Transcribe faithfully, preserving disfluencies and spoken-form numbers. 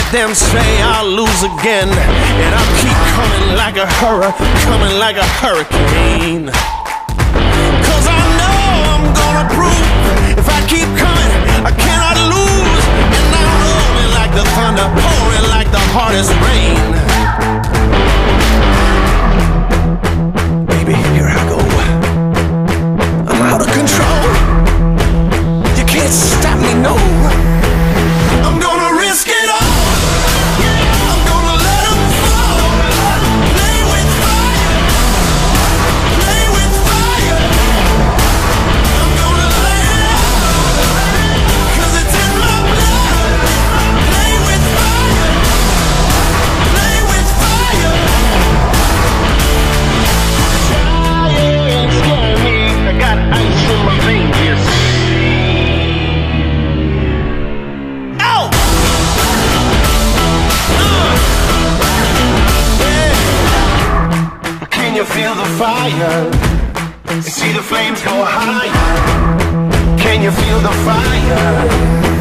them say I'll lose again, and I'll keep coming like a hurricane, coming like a hurricane. Cause I know I'm gonna prove, if I keep coming, I cannot lose. And I'm rolling like the thunder, pouring like the hardest rain. Baby, here I go. I'm out of control. You can't stop me, no. I'm gonna risk it all. I'm gonna let them fall. Play with fire. Play with fire. I'm gonna let it out, 'cause it's in my blood. Play with fire. Play with fire. Fire scaring me. I got ice in my veins, yes. Can you feel the fire? See the flames go higher. Can you feel the fire?